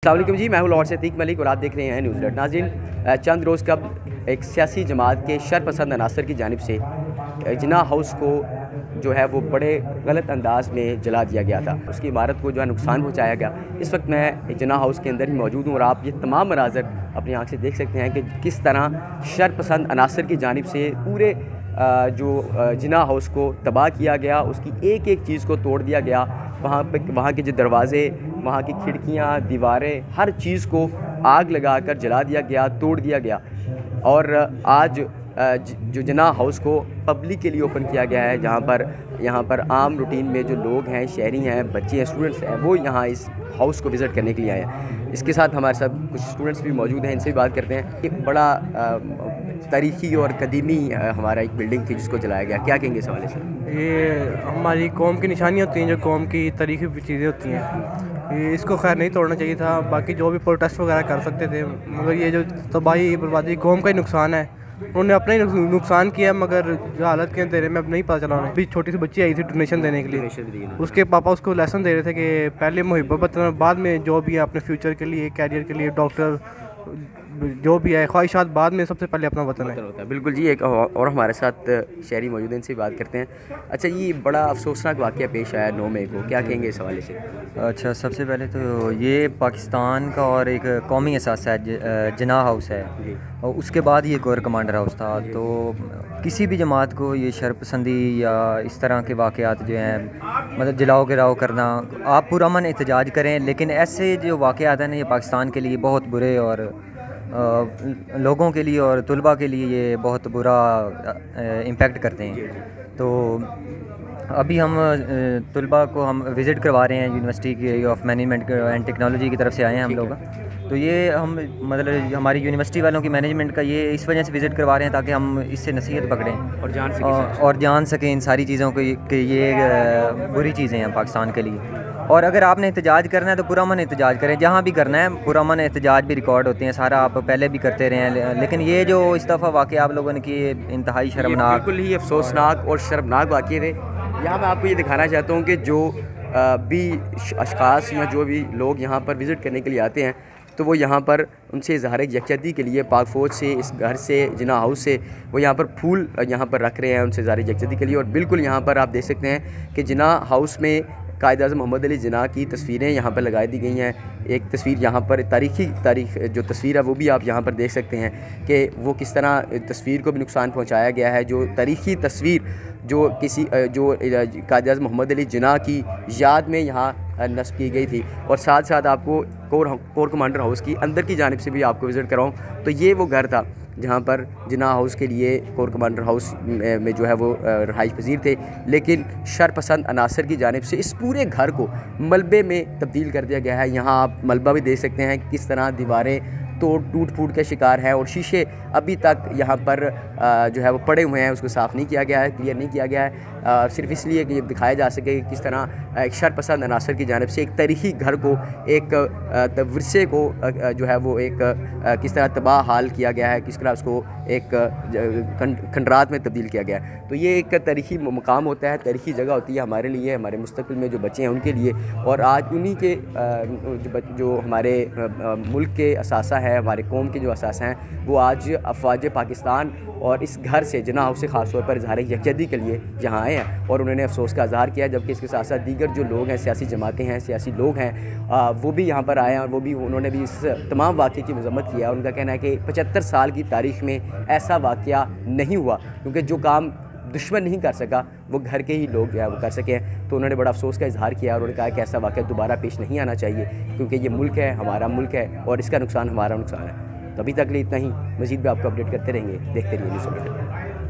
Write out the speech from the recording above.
अस्सलाम वालेकुम जी, मैं हूं लाहौर से अतीक मलिक और आप देख रहे हैं न्यूज़ अलर्ट। नाज़रीन, चंद रोज़ कबल एक सियासी जमात के शरपसंद अनासर की जानिब से जिन्ना हाउस को जो है वो बड़े गलत अंदाज में जला दिया गया था। उसकी इमारत को जो है नुकसान पहुँचाया गया। इस वक्त मैं जिन्ना हाउस के अंदर ही मौजूद हूँ और आप ये तमाम मनाज़र अपनी आँख से देख सकते हैं कि किस तरह शरपसंद अनासर की जानिब से पूरे जो जिन्ना हाउस को तबाह किया गया, उसकी एक एक चीज़ को तोड़ दिया गया। वहाँ के जो दरवाज़े, वहाँ की खिड़कियाँ, दीवारें, हर चीज़ को आग लगाकर जला दिया गया, तोड़ दिया गया। और आज जो जिन्ना हाउस को पब्लिक के लिए ओपन किया गया है, यहाँ पर आम रूटीन में जो लोग हैं, शहरी हैं, बच्चे हैं, स्टूडेंट्स हैं, वो यहाँ इस हाउस को विज़िट करने के लिए आए हैं। इसके साथ हमारे साथ कुछ स्टूडेंट्स भी मौजूद हैं, इनसे भी बात करते हैं। एक बड़ा तारीख़ी और कदीमी हमारा एक बिल्डिंग थी जिसको जलाया गया, क्या कहेंगे इस हवाले से? ये हमारी कौम की निशानियाँ होती हैं, जो कौम की तारीख़ी चीज़ें होती हैं। इसको खैर नहीं तोड़ना चाहिए था। बाकी जो भी प्रोटेस्ट वगैरह कर सकते थे, मगर ये जो तबाही बर्बादी कौम का ही नुकसान है। उन्होंने अपना ही नुकसान किया, मगर जो हालत के अंधेरे में अब नहीं पता चला उन्हें। अभी छोटी सी बच्ची आई थी डोनेशन देने के लिए, उसके पापा उसको लेसन दे रहे थे कि पहले मुहब्बत, बाद में जो भी है अपने फ्यूचर के लिए, कैरियर के लिए, डॉक्टर जो भी है, ख्वाहिशात बाद में, सबसे पहले अपना वतन है। बिल्कुल जी। एक और हमारे साथ शहरी मौजूद हैं, इनसे बात करते हैं। अच्छा, ये बड़ा अफसोसनाक वाक़या पेश आया 9 मई को, क्या कहेंगे इस हवाले से? अच्छा, सबसे पहले तो ये पाकिस्तान का और एक कौमी एहसास है, जिन्ना हाउस है, और उसके बाद ये कोर कमांडर हाउस था। तो किसी भी जमात को ये शरपसंदी या इस तरह के वाक़यात जो हैं, मतलब जलाओ गिराओ करना, आप पुरअमन एहतजाज करें, लेकिन ऐसे जो वाक़यात हैं ना, ये पाकिस्तान के लिए बहुत बुरे और लोगों के लिए और तलबा के लिए ये बहुत बुरा इम्पेक्ट करते हैं। तो अभी हम तलबा को हम विज़िट करवा रहे हैं, यूनिवर्सिटी की ऑफ मैनेजमेंट एंड टेक्नोलॉजी की तरफ से आए हैं हम लोग। तो ये हम मतलब हमारी यूनिवर्सिटी वालों की मैनेजमेंट का ये इस वजह से विज़िट करवा रहे हैं ताकि हम इससे नसीहत पकड़ें और जान सकें इन सारी चीज़ों को कि ये बुरी चीज़ें हैं पाकिस्तान के लिए। और अगर आपने एहतजाज करना है तो पुरअमन एहतजाज करें, जहाँ भी करना है। पुरअमन एहतजाज भी रिकॉर्ड होते हैं, सारा आप पहले भी करते रहे हैं। लेकिन ये जो इस दफ़ा वाक़या आप लोगों ने किए, इंतहाई शर्मनाक, बिल्कुल ही अफसोसनाक और शर्मनाक वाक़ये थे। यहाँ मैं आपको ये दिखाना चाहता हूँ कि जो भी अशख़ास या जो भी लोग यहाँ पर विज़िट करने के लिए आते हैं, तो वो यहाँ पर उनसे इज़हार यकजहती के लिए पाक फ़ौज से, इस घर से, जिन्ना हाउस से, वो यहाँ पर फूल यहाँ पर रख रहे हैं उनसे इज़हार यकजहती के लिए। और बिल्कुल यहाँ पर आप देख सकते हैं कि जिन्ना हाउस में कायद-ए-आज़म मोहम्मद अली जिन्ना की तस्वीरें यहाँ पर लगाई दी गई हैं। एक तस्वीर यहाँ पर तारीख जो तस्वीर है वो भी आप यहाँ पर देख सकते हैं कि वो किस तरह तस्वीर को भी नुकसान पहुँचाया गया है। जो तारीख़ी तस्वीर जो कायद-ए-आज़म मोहम्मद अली जिन्ना की याद में यहाँ नस्ब की गई थी। और साथ साथ आपको कोर कमांडर हाउस की अंदर की जानिब से भी आपको विज़िट कराऊँ तो ये वो घर था जहाँ पर जिन्ना हाउस के लिए कोर कमांडर हाउस में जो है वो रहाइश पजीर थे, लेकिन शरपसंद अनासर की जानिब से इस पूरे घर को मलबे में तब्दील कर दिया गया है। यहाँ आप मलबा भी देख सकते हैं किस तरह दीवारें टूट फूट के शिकार हैं और शीशे अभी तक यहाँ पर जो है वो पड़े हुए हैं, उसको साफ़ नहीं किया गया है, क्लियर नहीं किया गया है, सिर्फ इसलिए कि ये दिखाया जा सके कि किस तरह एक शरपसंद अनासर की जानिब से एक तारीख़ी घर को, एक विरसे को जो है वो एक किस तरह तबाह हाल किया गया है, किस तरह उसको एक खंडरात में तब्दील किया गया है। तो ये एक तारीख़ी मकाम होता है, तारीख़ी जगह होती है हमारे लिए, हमारे मुस्तक़बिल में जो बच्चे हैं उनके लिए। और आज उन्हीं के जो हमारे मुल्क के असासा है, हमारे कौम के जो असासा हैं, वो आज अफवाज पाकिस्तान और इस घर से जिन्ना हाउस से ख़ास तौर पर इज़हार यकजहती के लिए यहाँ आए हैं और उन्होंने अफसोस का इज़हार किया। जबकि इसके साथ साथ दीगर जो लोग हैं, सियासी जमातें हैं, सियासी लोग हैं, वो भी यहाँ पर आए हैं और उन्होंने भी इस तमाम वाक़े की मज़म्मत किया। उनका कहना है कि 75 साल की तारीख़ में ऐसा वाक़या नहीं हुआ, क्योंकि जो काम दुश्मन नहीं कर सका वो घर के ही लोग जो है वो कर सके हैं। तो उन्होंने बड़ा अफसोस का इज़हार किया और उन्होंने कहा कि ऐसा वाक़या दोबारा पेश नहीं आना चाहिए, क्योंकि ये मुल्क है, हमारा मुल्क है और इसका नुकसान हमारा नुकसान है। तो अभी तक लिए इतना ही, मज़ीद भी आपको अपडेट करते रहेंगे। देखते रहिए न्यूज़ अलर्ट।